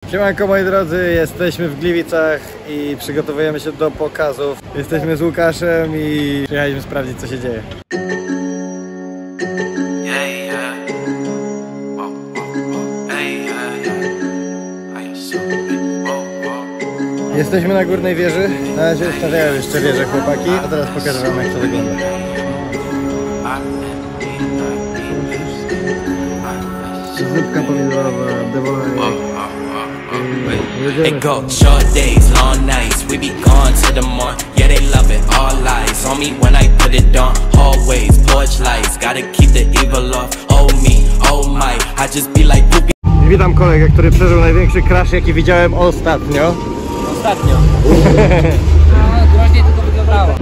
Siemanko moi drodzy, jesteśmy w Gliwicach i przygotowujemy się do pokazów. Jesteśmy z Łukaszem i przyjechaliśmy sprawdzić, co się dzieje. Jesteśmy na górnej wieży. Na razie ustawiają jeszcze wieżę chłopaki, a teraz pokażę wam, jak to wygląda. Zupka pomidorowa, dewolerie. It go short days, long nights. We be gone to the morn. Yeah, they love it. All lies on me when I put it on. Hallways, porch lights. Gotta keep the evil off. Oh me, oh my. I just be like poopy. Witam kolegę, który przeżył największy crash, jaki widziałem ostatnio. Ostatnio. No, groźniej to wyglądało.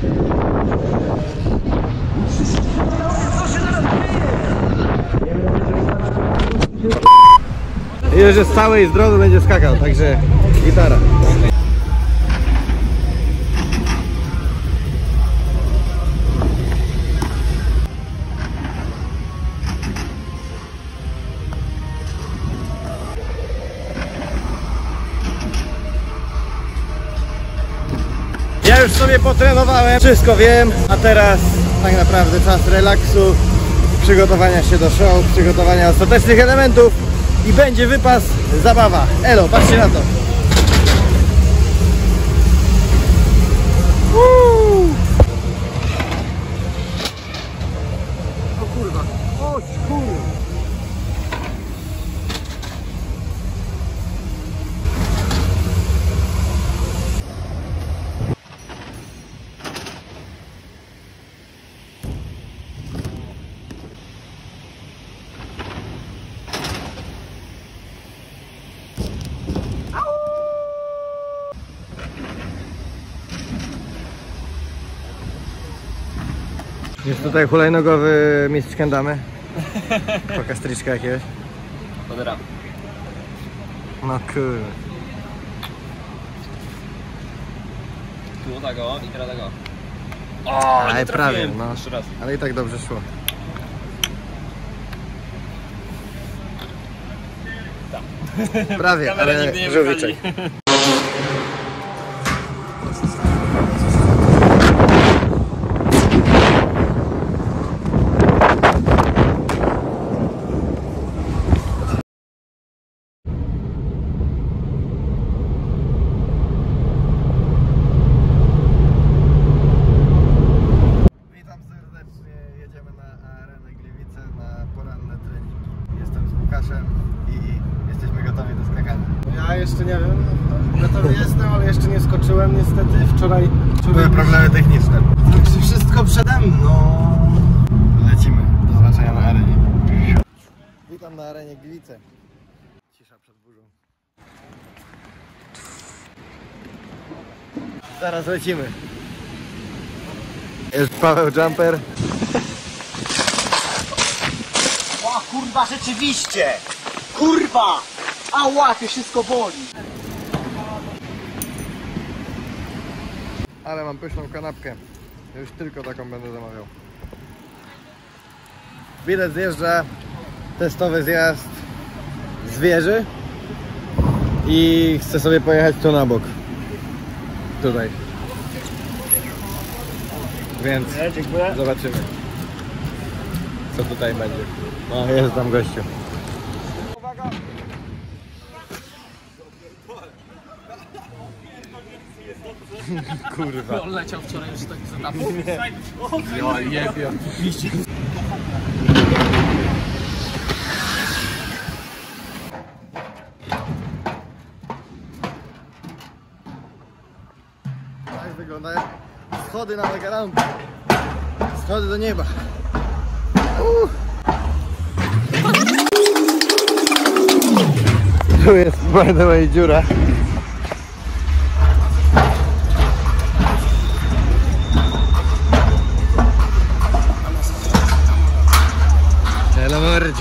I już jest cały i zdrowy, będzie skakał, także gitara. Ja już sobie potrenowałem, wszystko wiem, a teraz tak naprawdę czas relaksu, przygotowania się do show, przygotowania ostatecznych elementów i będzie wypas, zabawa. Elo, patrzcie na to. O kurwa, o kurwa. Jest tutaj hulajnogowy mistrz kendamy. Pokaż triczka jakiegoś. Podera. No kurde. Tu tego i teraz tego. O, ale prawie, no. Jeszcze raz. Ale i tak dobrze szło. Tak. Prawie, ale żółwiczek. Jedziemy na arenę Gliwice na poranne treningi. Jestem z Łukaszem i jesteśmy gotowi do skakania. Ja jeszcze nie wiem, gotowy jestem, ale jeszcze nie skoczyłem niestety. Wczoraj były problemy techniczne. Także wszystko przede mną. Lecimy. Do zobaczenia na arenie. Witam na arenie Gliwice. Cisza przed burzą. Zaraz lecimy. Jest Paweł Jumper. O kurwa, rzeczywiście! Kurwa! Ała, to wszystko boli! Ale mam pyszną kanapkę. Już tylko taką będę zamawiał. Bilet zjeżdża. Testowy zjazd z wieży. I chcę sobie pojechać tu na bok. Tutaj. Więc zobaczymy, co tutaj będzie. O, jest tam gościu. Uwaga! Kurwa. On leciał wczoraj już taki z etapu. Ja jebie. Tak wyglądają schody na Megarampie. Schody do nieba. Tu jest, by the way, dziura. Hello, mordzie.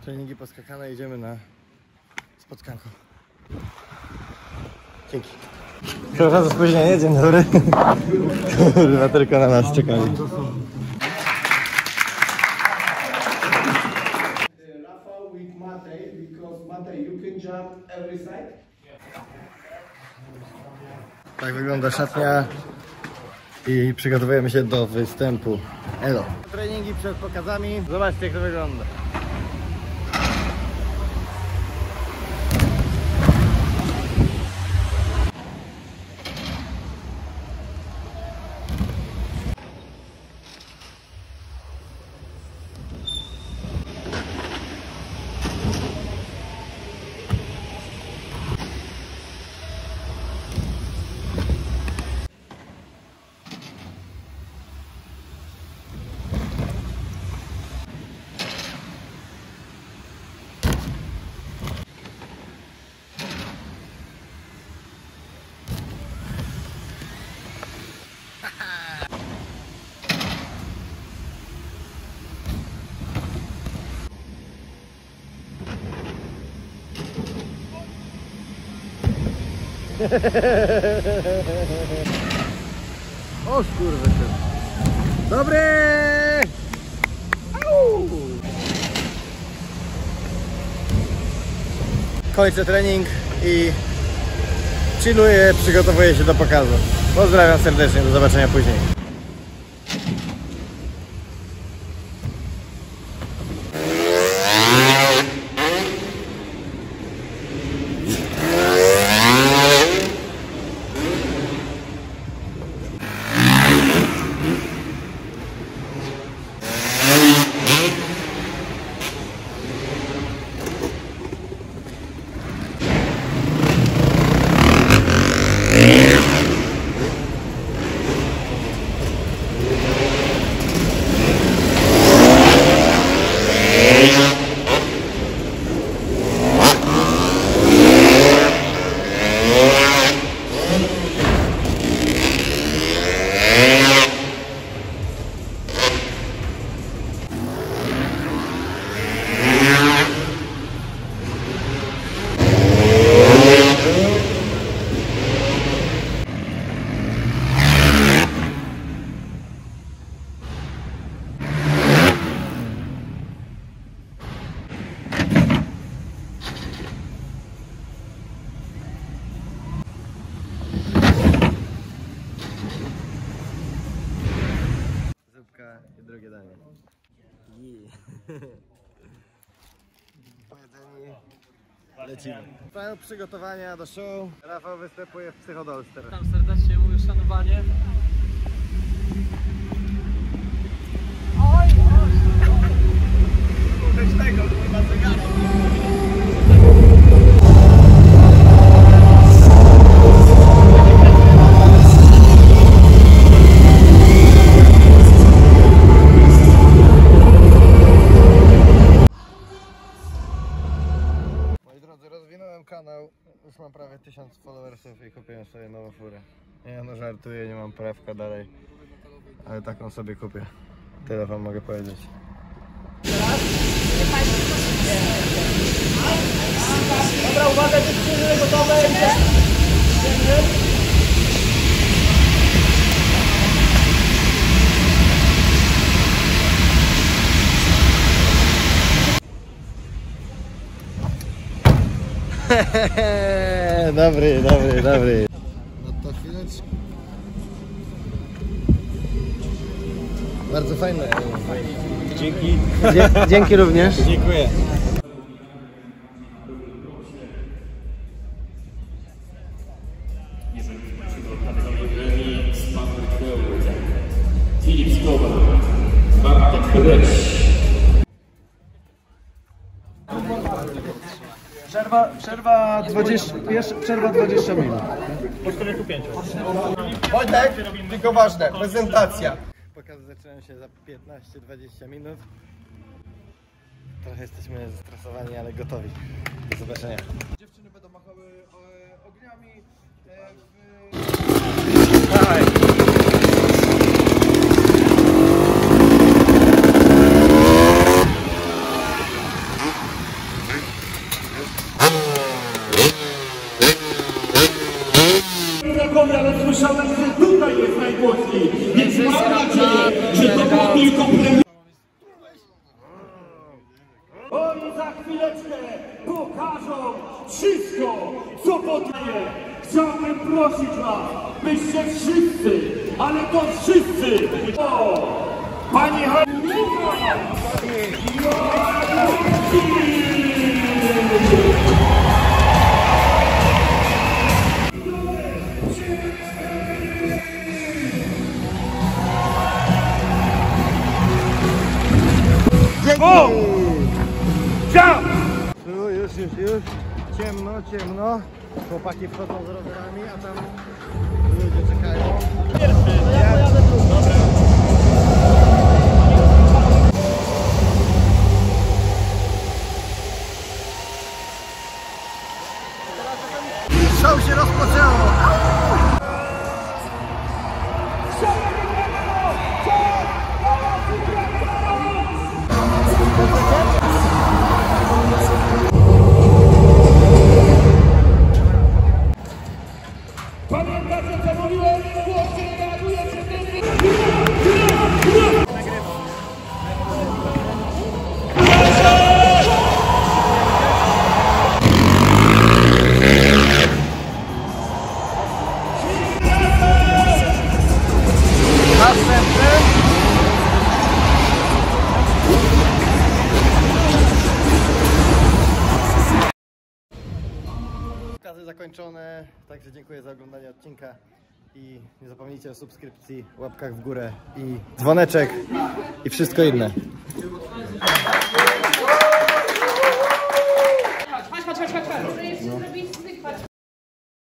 Treningi poskakane, idziemy na spotkanko. Dzięki. Przepraszam za spóźnienie, dzień dobry. Kurwa, tylko na nas czekali. Rafał with Matej, because Matej, you can jump every side. Tak wygląda szatnia i przygotowujemy się do występu. Elo. Treningi przed pokazami. Zobaczcie, jak to wygląda. O kurwa. Dobry! Kończę trening i chilluję, przygotowuję się do pokazu. Pozdrawiam serdecznie, do zobaczenia później. I drugie danie. Pojedzeni. Lecimy. Trwają przygotowania do show. Rafał występuje w Psychodolster. Witam serdecznie, mój uszanowanie. Rozwinąłem kanał, już mam prawie 1000 followersów i kupiłem sobie nową furę. Nie no, żartuję, nie mam prawka dalej, ale taką sobie kupię. Tyle wam mogę powiedzieć. Dobra, uwaga, dziewczyny, gotowe, idziemy. Dobry. No to chwileczkę. Bardzo fajne. Dzięki. Dzięki również. Dziękuję. Filip Skowa, Bartek Kodecz. Przerwa 20 minut. Wojtek, tylko ważne, prezentacja. Pokazy zaczynają się za 15-20 minut. Trochę jesteśmy zestresowani, ale gotowi. Do zobaczenia. Dziewczyny będą machały ogniami. Dawaj. najmocniej. Więc mam nadzieję, że to było tylko premier. Oni za chwileczkę pokażą wszystko, co potrafię. Chciałbym prosić was, byście wszyscy, ale to wszyscy, pani Już. Ciemno. Chłopaki wchodzą z rowerami, a tam ludzie czekają. Pierwszy, ja pojadę tu. Dobra. Show się rozpoczęło! Pamiętacie, co mówiłem? Chłopcy, nie reaguje się tym. Pokazy zakończone, także dziękuję za oglądanie odcinka i nie zapomnijcie o subskrypcji, łapkach w górę i dzwoneczek i wszystko inne. Chodź. Co jeszcze zrobić?